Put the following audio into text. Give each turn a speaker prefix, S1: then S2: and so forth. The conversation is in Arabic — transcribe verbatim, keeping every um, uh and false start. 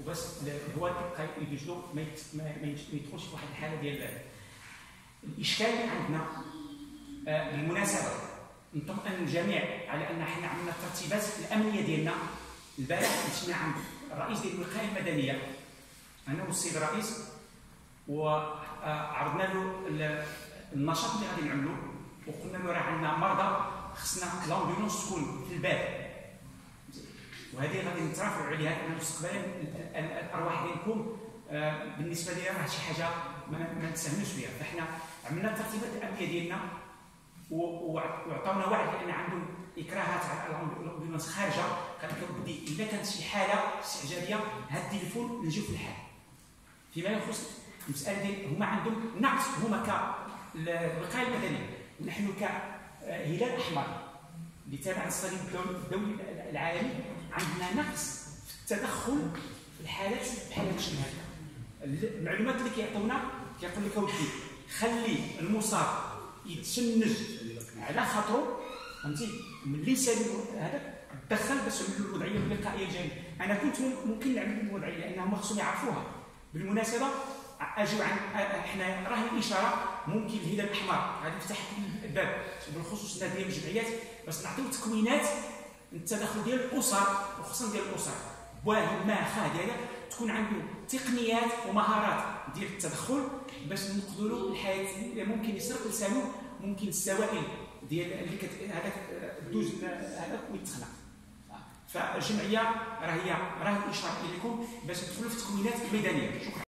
S1: وباش هو يبقى يوجدوا ما يدخلش في واحد الحاله ديال الاشكال اللي عندنا. بالمناسبه نطمئن الجميع على ان حنا عملنا الترتيبات الامنيه ديالنا. البارح مشينا عند الرئيس ديال الوقايه المدنيه انا والسيد الرئيس، وعرضنا له النشاط اللي غادي نعملوا، وقلنا له راه عندنا مرضى خصنا لامبيونس تكون في الباب، وهذه غادي نترافعوا عليها لان مستقبلا الارواح ديالكم بالنسبه لي راه شي حاجه ما نتساهلوش بها. فاحنا عملنا الترتيبات الامنيه ديالنا وعطاونا وعد لان عندهم اكراهات على الامبيونس خارجه. قال لك ودي الا كانت شي حاله استعجاليه هاد التليفون نجيو في الحال. فيما يخص المساله ديال هما عندهم نقص، هما كالوقايه المدنيه ونحن كهلال احمر اللي تابع الصليب الدولي العالمي عندنا نقص في التدخل في الحالات بحال هادشي هذا. المعلومات اللي كيعطونا كيقول لك اودي خلي المصاب يتشنج على خاطرو، فهمتي، ملي سالي هذاك تدخل باش نعملوا له الوضعيه الوقائيه الجايه. انا كنت ممكن نعمل الوضعيه لانهم خصهم يعرفوها. بالمناسبه اجيو عن احنا راه الاشاره ممكن الهلال الاحمر غادي يفتح الباب بالخصوص ديال الجمعيات باش نعطيو تكوينات التدخل ديال الاسر وخصوصا ديال الاسر. واهب ما خا ديالها تكون عنده تقنيات ومهارات ديال التدخل باش نقدروا الحياه اللي ممكن يسرق لسانه، ممكن السوائل ديال اللي كت هذاك دوز هذاك ويتخلق. فالجمعيه راه هي راه الاشاره اليكم باش تدخلوا في التكوينات الميدانيه. شكرا.